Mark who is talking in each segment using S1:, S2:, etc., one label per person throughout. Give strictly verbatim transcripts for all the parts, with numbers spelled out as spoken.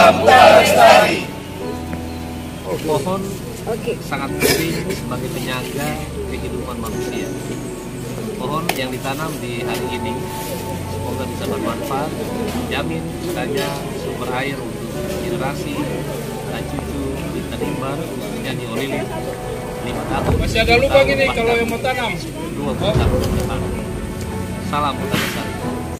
S1: Pramuka Lestari.
S2: Pohon sangat penting sebagai penyaga kehidupan manusia. Pohon yang ditanam di hari ini semoga bisa bermanfaat, jamin saja sumber air untuk generasi dan cucu di Tanimbar khususnya di Olilit lima tahun.
S3: Masih ada lubang ini kalau yang mau tanam.
S2: Dua puluh tahun ke depan. Salam Hutan Lestari.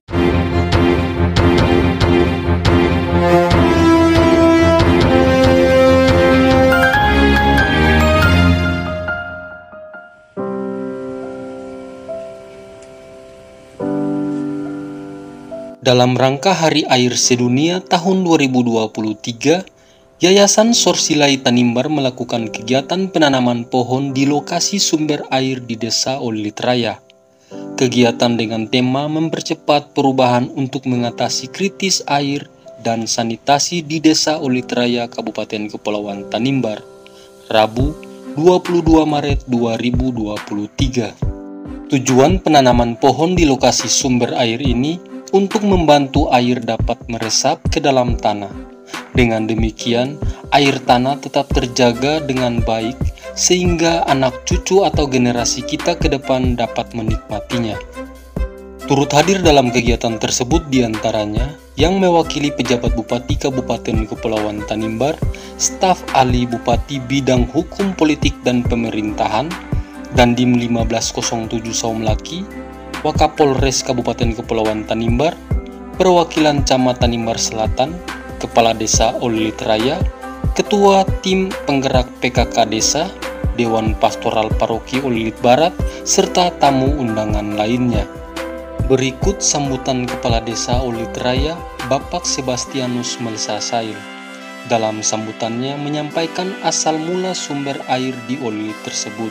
S4: Dalam rangka Hari Air Sedunia tahun dua ribu dua puluh tiga, Yayasan Sorsilai Tanimbar melakukan kegiatan penanaman pohon di lokasi sumber air di Desa Olilit Raya. Kegiatan dengan tema mempercepat perubahan untuk mengatasi kritis air dan sanitasi di Desa Olilit Raya, Kabupaten Kepulauan Tanimbar, Rabu dua puluh dua Maret dua ribu dua puluh tiga. Tujuan penanaman pohon di lokasi sumber air ini untuk membantu air dapat meresap ke dalam tanah. Dengan demikian, air tanah tetap terjaga dengan baik sehingga anak cucu atau generasi kita ke depan dapat menikmatinya. Turut hadir dalam kegiatan tersebut diantaranya yang mewakili pejabat Bupati Kabupaten Kepulauan Tanimbar, staf ahli Bupati Bidang Hukum Politik dan Pemerintahan, Dandim lima belas nol tujuh Saumlaki, Wakapolres Kabupaten Kepulauan Tanimbar, perwakilan Camat Tanimbar Selatan, Kepala Desa Olilit Raya, Ketua Tim Penggerak P K K Desa, Dewan Pastoral Paroki Olilit Barat, serta tamu undangan lainnya. Berikut sambutan Kepala Desa Olilit Raya, Bapak Sebastianus Melsasail. Dalam sambutannya menyampaikan asal mula sumber air di Olilit tersebut,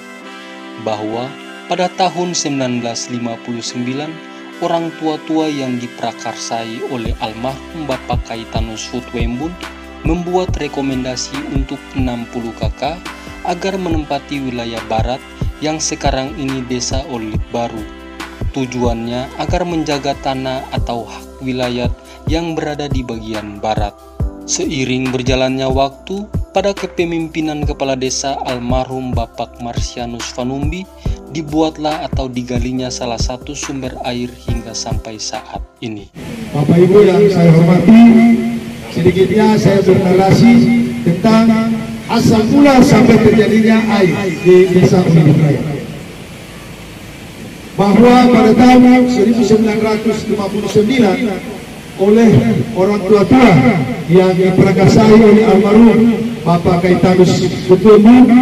S4: bahwa pada tahun seribu sembilan ratus lima puluh sembilan, orang tua-tua yang diprakarsai oleh almarhum Bapak Kaitanus Hutwembun membuat rekomendasi untuk enam puluh kakak agar menempati wilayah barat yang sekarang ini Desa Olilit Baru. Tujuannya agar menjaga tanah atau hak wilayah yang berada di bagian barat. Seiring berjalannya waktu, pada kepemimpinan Kepala Desa almarhum Bapak Marsianus Vanumbi, dibuatlah atau digalinya salah satu sumber air hingga sampai saat ini.
S5: Bapak Ibu yang saya hormati, sedikitnya saya bernarasi tentang asal mula sampai terjadinya air di Desa Olilit Raya. Bahwa pada tahun seribu sembilan ratus lima puluh sembilan oleh orang tua-tua yang diprakarsai oleh almarhum Bapak Kaitanus Hutwembun,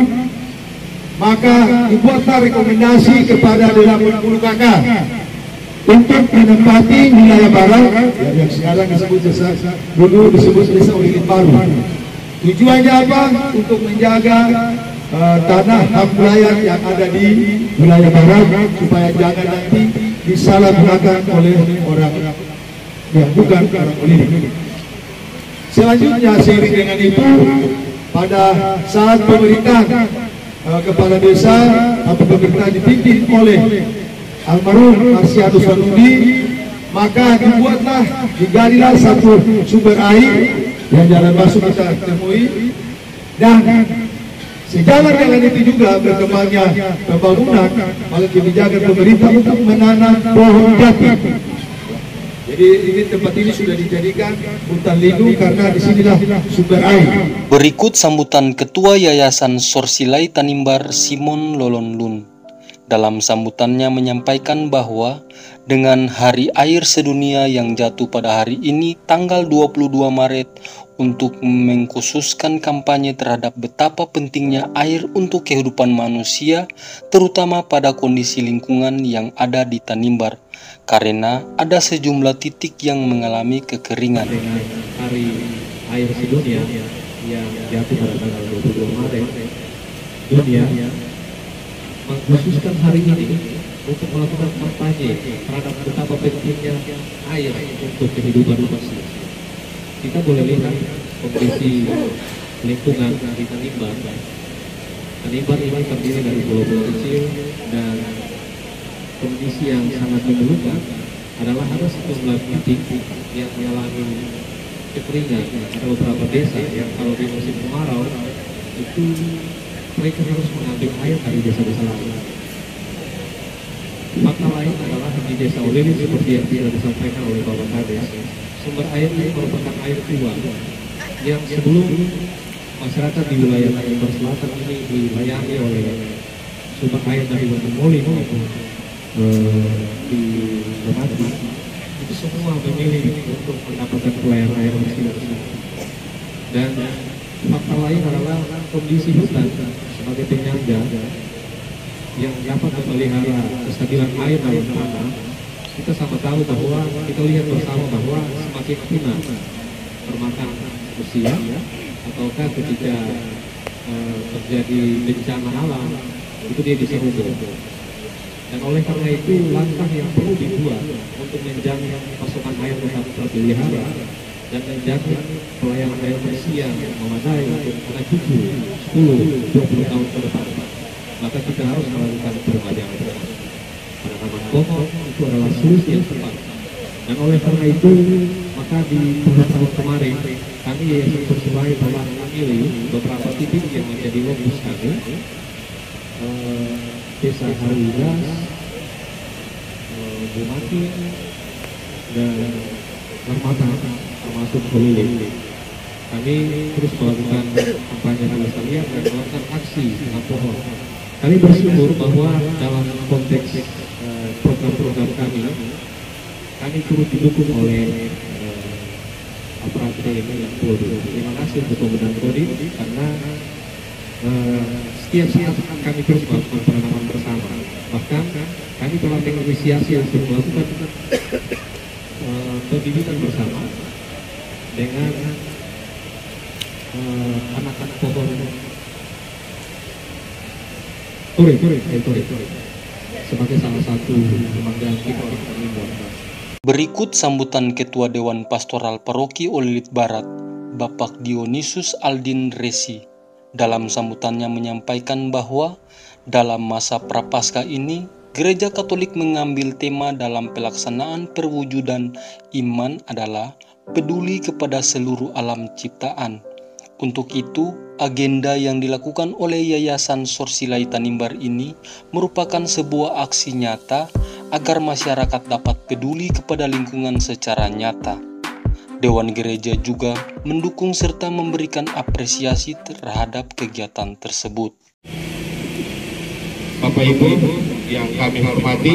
S5: maka dibuatlah rekomendasi kepada delapan puluh kakak untuk menempati wilayah barat yang sekarang disebut desa, dulu disebut Desa Olilit Baru. Tujuannya apa? Untuk menjaga uh, tanah hak wilayah yang ada di wilayah barat supaya jangan nanti disalahgunakan oleh orang yang bukan orang Olilit. Selanjutnya seiring dengan itu, pada saat pemerintah Uh, kepala desa atau pemerintah dipimpin oleh almarhum Marsianus Vanumbi, maka dibuatlah digalilah satu sumber air yang jalan masuk kita temui, dan sejalan dengan itu juga berkembangnya pembangunan, maka kebijakan pemerintah untuk menanam pohon jati. Jadi ini tempat ini sudah dijadikan hutan lindung karena disinilah sumber air.
S4: Berikut sambutan Ketua Yayasan Sorsilai Tanimbar Simon Lolonlun. Dalam sambutannya menyampaikan bahwa dengan Hari Air Sedunia yang jatuh pada hari ini tanggal dua puluh dua Maret untuk mengkhususkan kampanye terhadap betapa pentingnya air untuk kehidupan manusia, terutama pada kondisi lingkungan yang ada di Tanimbar, karena ada sejumlah titik yang mengalami kekeringan.
S2: Dengan Hari Air Sedunia yang jatuh pada tanggal dua puluh dua Maret, dunia mengkhususkan hari ini untuk melakukan kampanye terhadap betapa pentingnya air untuk kehidupan manusia. Kita boleh lihat kondisi lingkungan di Tanimbar. Tanimbar ini terdiri dari pulau-pulau kecil, dan kondisi yang sangat memilukan adalah ada sejumlah titik yang mengalami kekeringan. Ada beberapa desa yang kalau di musim kemarau itu mereka harus mengambil air dari desa-desa lain. Fakta lain adalah di desa Oleli seperti yang sudah disampaikan oleh Bapak Kades, sumber air ini merupakan air tua yang sebelum masyarakat di wilayah Tanimbar Selatan ini dilayani oleh sumber air dari Wonogiri maupun eh, di Lemati, itu semua memilih untuk mendapatkan pelayanan air bersih dari sini. Dan fakta lain adalah kondisi hutan sebagai penyangga yang dapat memelihara kestabilan air dalam tanah. Kita sama tahu bahwa kita lihat bersama bahwa semakin punah termakan usia, ataukah ketika uh, terjadi bencana alam itu dia bisa rubuh. Dan oleh karena itu langkah yang perlu dibuat untuk menjamin pasokan air tetap terpelihara dan menjamin pelayanan air bersih yang memadai untuk anak cucu sepuluh dua puluh tahun ke depan, maka kita harus melakukan berbagai macam penanaman pohon. Itu adalah solusi yang tepat. Dan oleh karena itu maka di bulan tahun kemarin kami Yayasan Sosialai telah memilih beberapa titik yang menjadi fokus kami, eh, Desa Haridas, eh, Bumati, dan Lemata, termasuk Kolili. Kami terus melakukan kampanye pelestarian dan melakukan aksi tanam pohon. Kami bersyukur bahwa dalam konteks eh, program-program kami, kami turut didukung oleh eh, aparat T N I dan Polri. Terima kasih untuk Komandan Kodim karena eh, setiap saat kami terus melakukan penanaman bersama. Bahkan kami telah menginisiasi untuk melakukan eh, pembibitan bersama dengan eh, anak-anak pohon Turi, Turi, Turi, Turi, sebagai salah satu kebanggaan kita di Tanimbar.
S4: Berikut sambutan Ketua Dewan Pastoral Paroki Olilit Barat, Bapak Dionysus Aldin Resi. Dalam sambutannya menyampaikan bahwa dalam masa Prapaskah ini, Gereja Katolik mengambil tema dalam pelaksanaan perwujudan iman adalah peduli kepada seluruh alam ciptaan. Untuk itu, agenda yang dilakukan oleh Yayasan Sorsilai Tanimbar ini merupakan sebuah aksi nyata agar masyarakat dapat peduli kepada lingkungan secara nyata. Dewan Gereja juga mendukung serta memberikan apresiasi terhadap kegiatan tersebut.
S5: Bapak Ibu yang kami hormati,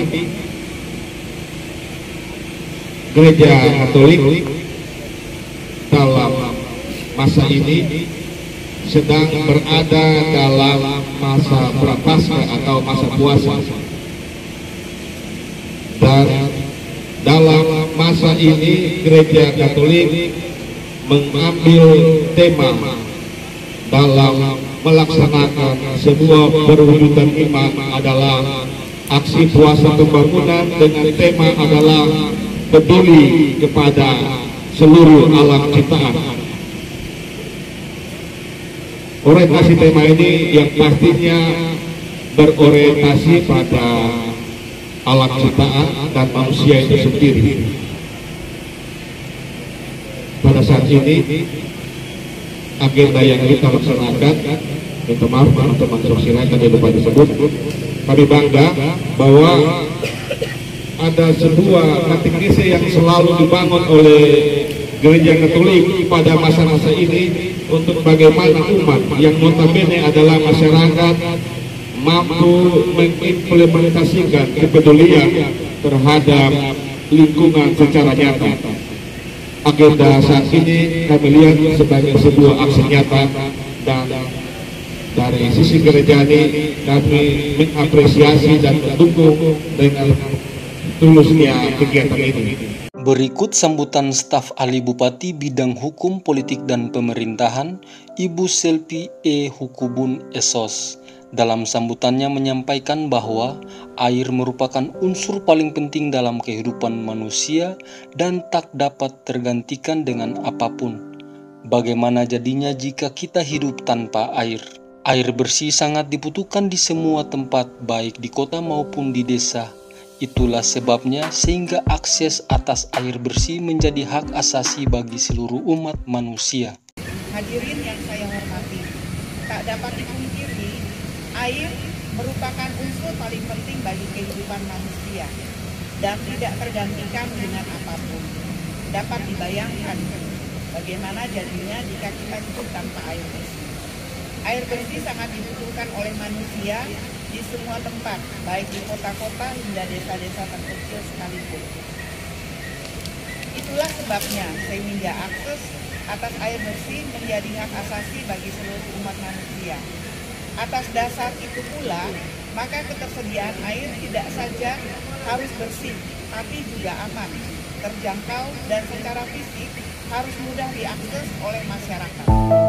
S5: Gereja Katolik dalam masa ini sedang berada dalam masa Prapaskah atau masa puasa. Dan dalam masa ini Gereja Katolik mengambil tema dalam melaksanakan sebuah perwujudan iman adalah aksi puasa pembangunan dengan tema adalah peduli kepada seluruh alam ciptaan. Orientasi tema ini yang pastinya berorientasi pada alam ciptaan dan manusia itu sendiri. Pada saat ini agenda yang kita laksanakan, minta maaf teman-teman sosial tadi lupa disebut, kami bangga bahwa ada sebuah katekese yang selalu dibangun oleh Gereja Katolik pada masa-masa ini untuk bagaimana umat yang notabene adalah masyarakat mampu mengimplementasikan kepedulian terhadap lingkungan secara nyata. Agenda saat ini kami lihat sebagai sebuah aksi nyata, dan dari sisi gereja ini kami mengapresiasi dan mendukung dengan tulusnya kegiatan ini.
S4: Berikut sambutan staf ahli Bupati Bidang Hukum, Politik, dan Pemerintahan, Ibu Selvi E. Hukubun S O S. Dalam sambutannya menyampaikan bahwa air merupakan unsur paling penting dalam kehidupan manusia dan tak dapat tergantikan dengan apapun. Bagaimana jadinya jika kita hidup tanpa air? Air bersih sangat dibutuhkan di semua tempat, baik di kota maupun di desa. Itulah sebabnya sehingga akses atas air bersih menjadi hak asasi bagi seluruh umat manusia.
S1: Hadirin yang saya hormati, tak dapat dipungkiri, air merupakan unsur paling penting bagi kehidupan manusia dan tidak tergantikan dengan apapun. Dapat dibayangkan bagaimana jadinya jika kita hidup tanpa air bersih. Air bersih sangat dibutuhkan oleh manusia di semua tempat, baik di kota-kota hingga desa-desa terkecil sekalipun. Itulah sebabnya sehingga akses atas air bersih menjadi hak asasi bagi seluruh umat manusia. Atas dasar itu pula, maka ketersediaan air tidak saja harus bersih, tapi juga aman, terjangkau, dan secara fisik harus mudah diakses oleh masyarakat.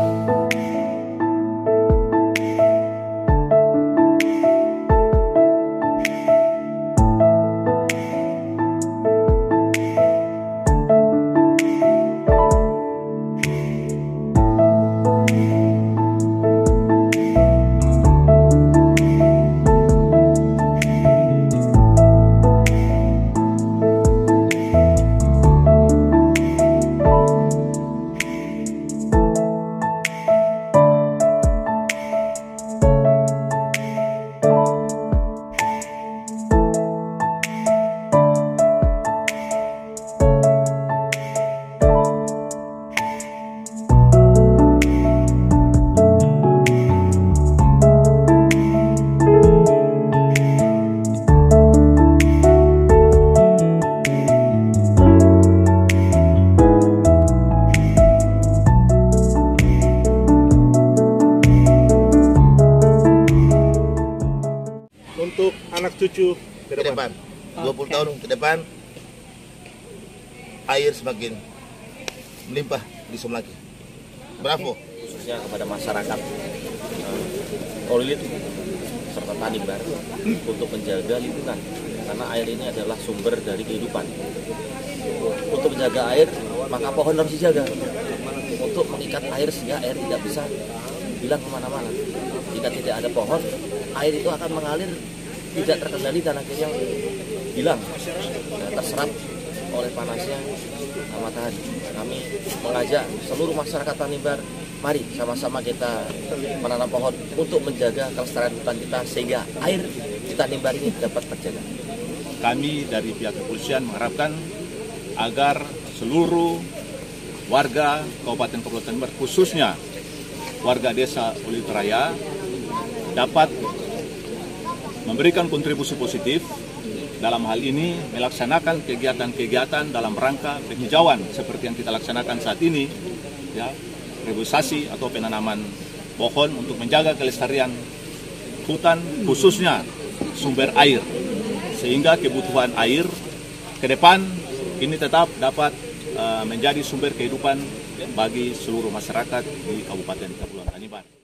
S3: Untuk anak cucu ke
S6: ke depan, dua puluh tahun ke depan, air semakin melimpah di Sumlaki. Bravo.
S7: Khususnya kepada masyarakat Olilit serta Tanimbar untuk menjaga lingkungan, karena air ini adalah sumber dari kehidupan. Untuk menjaga air, maka pohon harus dijaga untuk mengikat air sehingga air tidak bisa hilang kemana-mana. Jika tidak ada pohon, air itu akan mengalir tidak terkendali dan akhirnya hilang, ya, terserap oleh panasnya matahari. Kami mengajak seluruh masyarakat Tanimbar, mari sama-sama kita menanam pohon untuk menjaga kelestarian hutan kita sehingga air di Tanimbar ini dapat terjaga.
S3: Kami dari pihak kepolisian mengharapkan agar seluruh warga Kabupaten Kepulauan Tanimbar, khususnya warga desa Olilit Raya, dapat memberikan kontribusi positif dalam hal ini melaksanakan kegiatan-kegiatan dalam rangka penghijauan seperti yang kita laksanakan saat ini, ya, reboisasi atau penanaman pohon untuk menjaga kelestarian hutan, khususnya sumber air, sehingga kebutuhan air ke depan ini tetap dapat uh, menjadi sumber kehidupan bagi seluruh masyarakat di Kabupaten Kepulauan Tanimbar.